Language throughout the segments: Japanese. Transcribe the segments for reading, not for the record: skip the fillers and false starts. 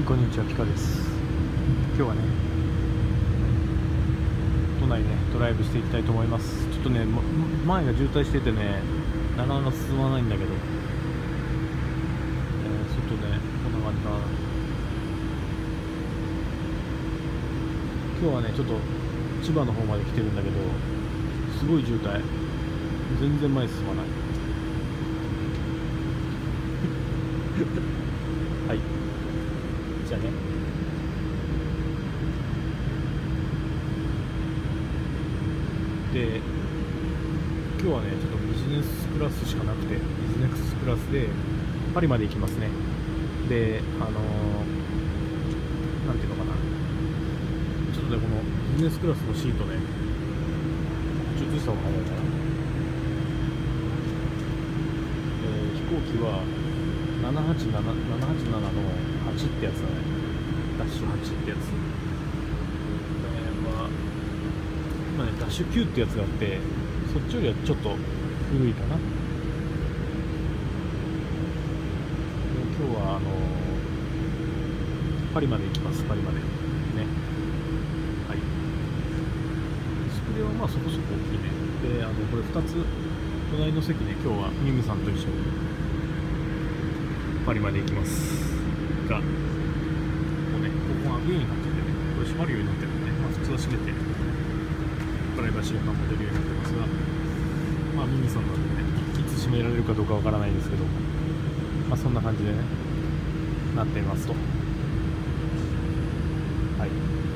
こんにちは、ピカです。今日はね、都内ね、ドライブしていきたいと思います。ちょっとね、前が渋滞しててね、なかなか進まないんだけど、外ね、こんな感じかな。今日はね、ちょっと千葉の方まで来てるんだけど、すごい渋滞。全然前進まない。はい。じゃあね。で、今日はね、ちょっとビジネスクラスしかなくて、ビジネスクラスでパリまで行きますね。で、なんていうのかな。ちょっとね、このビジネスクラスのシートね、ちょっと移した方が早いかな。飛行機は787の8ってやつだね。ダッシュ8ってやつ。今ね、ダッシュ9ってやつがあって、そっちよりはちょっと古いかな。で今日はパリまで行きます。パリまでね。はい。ディスプレイはまあそこそこ大きいね。で、これ2つ隣の席ね、今日はミムさんと一緒にパリまで行きますが、ここね、ここが開くようになっててね、これ閉まるようになってるんでね、まあ普通は閉めてプライバシーが保てるようになってますが、まあミムさんなんでね、いつ閉められるかどうかわからないんですけど、まあそんな感じでね、なっていますと。はい。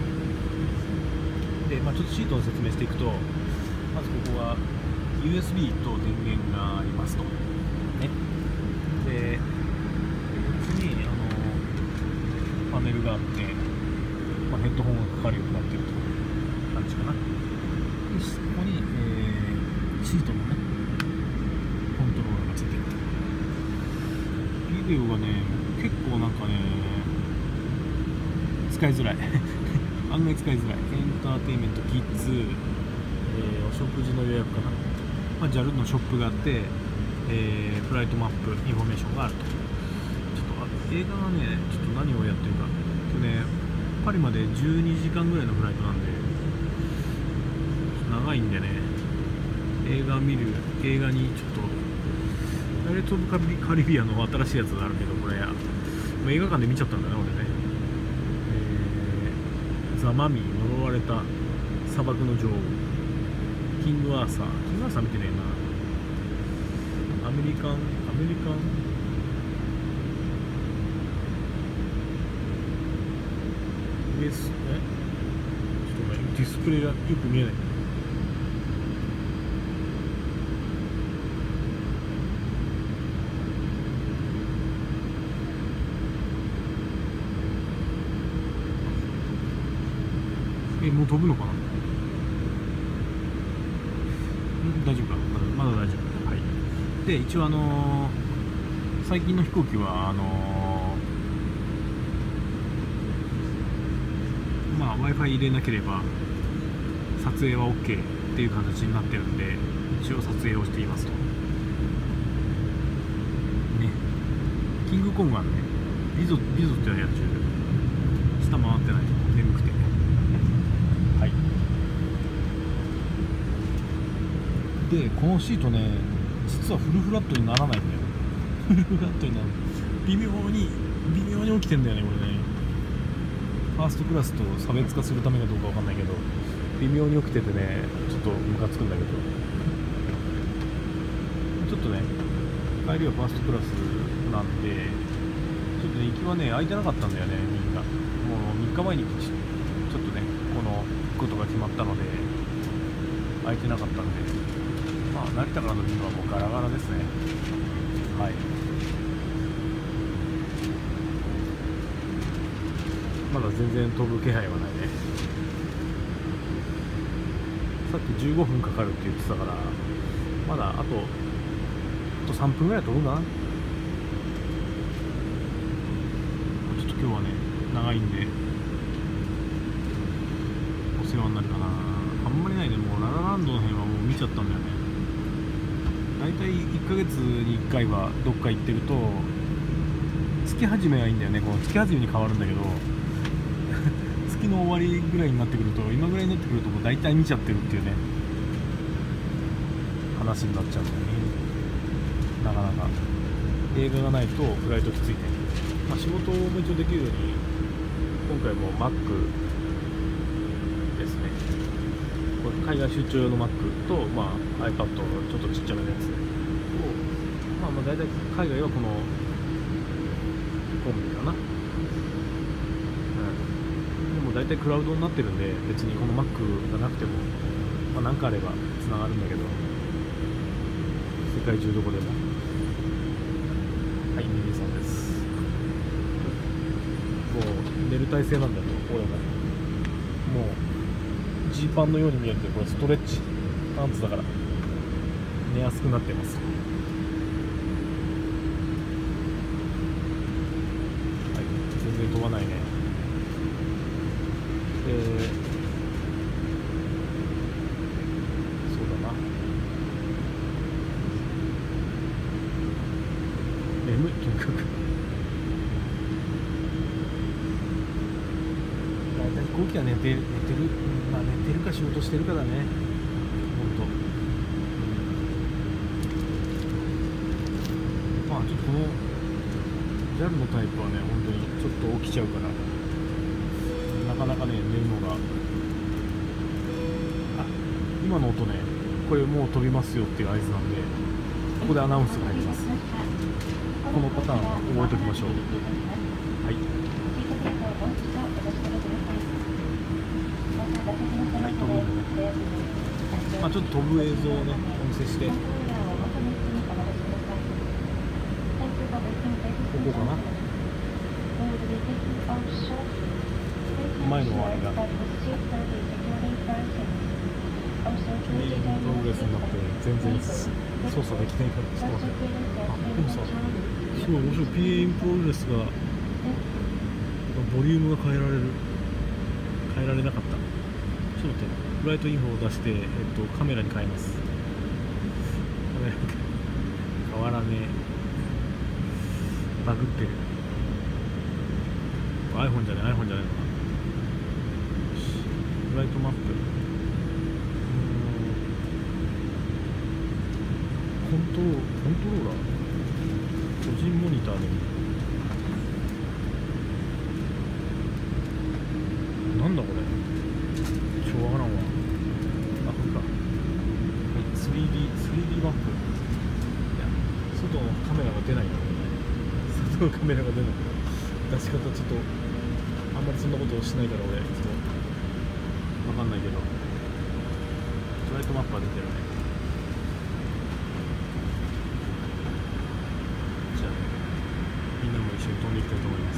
で、まあちょっとシートの説明していくと、まずここは USB と電源がありますと。ね。で、こっちにパネルがあって、まあ、ヘッドホンがかかるようになっているという感じかな。で、ここに、シートのね、コントローラーがついてると。ビデオがね、結構なんかね、使いづらい。案外使いづらい。エンターテインメント、キッズ、お食事の予約かな。まあ、JAL のショップがあって、フライトマップ、インフォメーションがあると。ちょっと映画がね、ちょっと何をやってるか。今日ね、パリまで12時間ぐらいのフライトなんで、長いんでね、映画にちょっと、パイレーツ・オブ・カリビアンの新しいやつがあるけど、これ、映画館で見ちゃったんだね、俺ね。ザ・マミー、呪われた砂漠の女王、キング・アーサー見てねえな。アメリカンウエス、ちょっとごめん、ディスプレイがよく見えない。もう飛ぶのかな。大丈夫か、まだ大丈夫。はい。で、一応最近の飛行機はまあ Wi-Fi 入れなければ撮影は OK っていう形になってるんで、一応撮影をしていますと。ね。キングコングはね、リゾってやつ下回ってない、眠くて。はい。で、このシートね、実はフルフラットにならないんだよ。フルフラットになる。微妙に起きてんだよね、これね。ファーストクラスと差別化するためかどうかわかんないけど、微妙に起きててね、ちょっとムカつくんだけど。ちょっとね、帰りはファーストクラスなんで、ちょっとね、行きはね、空いてなかったんだよね、みんな。もう3日前にちょっとね、このことが決まったので、空いてなかったんで、まあ、成田からの便はもうガラガラですね。はい。まだ全然飛ぶ気配はないね。さっき15分かかるって言ってたから、まだあと3分ぐらい飛ぶかな。ちょっと今日はね、長いんで、お世話になるかな。あんまりないね、もうララランドの辺はもう見ちゃったんだよね。大体1ヶ月に1回はどっか行ってると、 月始めはいいんだよね。この月始めに変わるんだけど月の終わりぐらいになってくると、今ぐらいになってくるともう大体見ちゃってるっていうね話になっちゃうんだよね。なかなか映画がないとフライトきついね。まあ、仕事も一応できるように今回も Mac ですね。これ海外出張用の Mac と、まあ、iPad ちょっとちっちゃめのやつを、まあ、大体海外はこのコンビかな、でも大体クラウドになってるんで、別にこの Mac がなくても、まあ、何かあればつながるんだけど、世界中どこでも。はい、ミニさんです。もう寝る体勢なんだよ、俺も。もうジーパンのように見えるけど、これストレッチパンツだから寝やすくなってます。はい、全然飛ばないね。そうだな、眠い、とにかく。飛行機は寝てる、まあ寝てるか仕事してるかだね、ほんと。まあちょっとこの JAL のタイプはね、本当にちょっと起きちゃうから、なかなかね、寝るのが。あ、今の音ね、これもう飛びますよっていう合図なんで、ここでアナウンスが入ります。このパターン覚えておきましょう。はい、はい、飛ぶんでね。まあちょっと飛ぶ映像をね、お見せして、ここかな、前のあれがプログレスになって全然操作できないから、ちょっと待って。あ、でもさ、すごい面白い。 PA プログレスがボリュームが変えられなかった。ちょっと待って、フライトインフォを出して、カメラに変えます。カメラに変わらねえ、バグってる。iPhone じゃないのかな。フライトマップ、コントローラー、個人モニターでなんだこれ、ちょわからんわ。あ、これか。はい、3D マップ。いや、外のカメラが出ないからね。外のカメラが出ない。出し方ちょっとあんまりそんなことをしないから俺、ちょっとわかんないけど、フライトマップは出てるね。じゃあみんなも一緒に飛んでいきたいと思います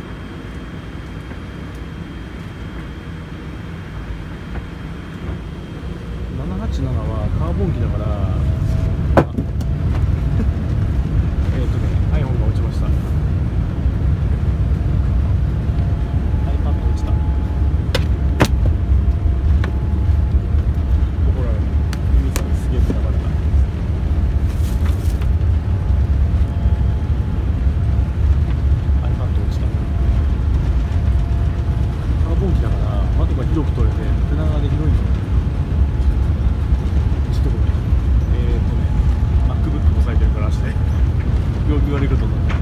。787はカーボン機だから、iPhone が落ちました。 iPad 落ちた。怒られる。ミミさんにすげえ嫌われた。iPad 落ちた。カーボン機だから窓が広く取れて縦長で広いんだよ。MacBook 押さえてるから足で行儀悪いことになって、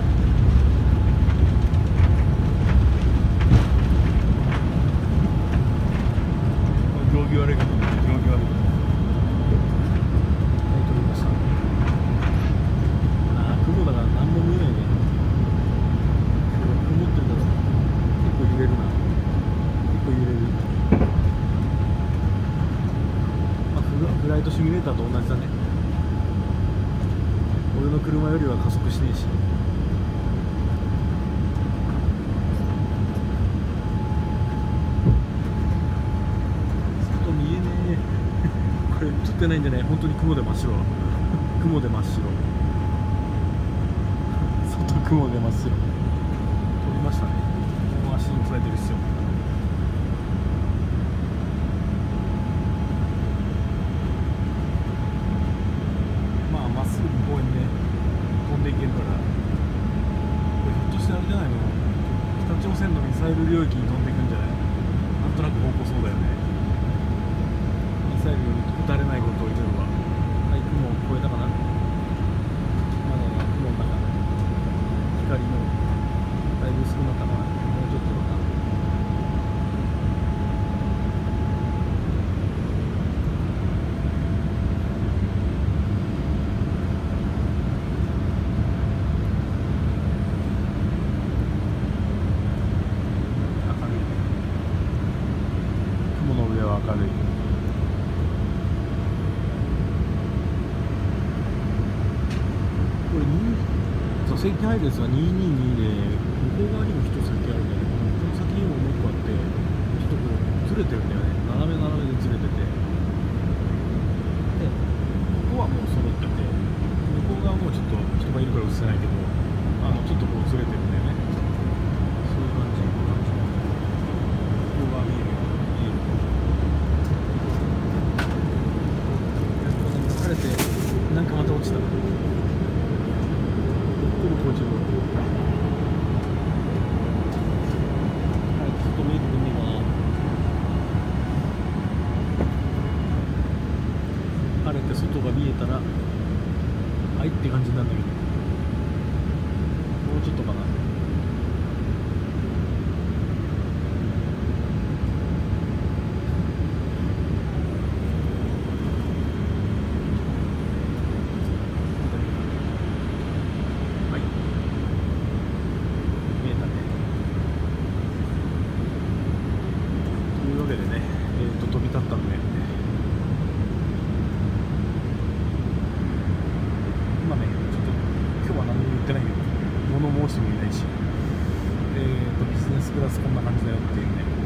行儀悪いことになって、行儀悪いことになって、撮りました。ああ、雲だから何も見えないね。曇ってるから結構揺れるな。結構揺れる。まあ、フライトシミュレーターと同じだね。俺の車よりは加速しねえし。外見えねえこれ映ってないんじゃない。本当に雲で真っ白雲で真っ白外雲で真っ白。撮りましたね。もう足に押さえてるっすよ。まあまっすぐ向こうにね飛んでいけるから、これひょっとしてあれだイル領域に飛んでいくんじゃない？なんとなく方向そうだよね。ミサイル撃たれないことを言ってるわ。はい、雲を越えたかな。まだ雲の中、光もだいぶ薄くなったかな。もうちょっとだな。明るい。これ座席配列は222で、向こう側にも一席あるんだけど、この先にももう一個あって、ちょっとこうずれてるんだよね。斜めでずれてて、でここはもう揃ってて、向こう側もちょっと人がいるから映せないけど、ちょっとこうずれてるんだよね。そういう感じ。向こう側見えるよ。なんかまた落ちた。ほぼ落ちる。はい、外見えてくんねえかな。晴れて外が見えたら、はいって感じなんだけど、もうちょっとかな。飛び立ったんで、今ね、ちょっと今日は何も言ってないけど、物申してもいないし、ビジネスクラスこんな感じだよっていうね。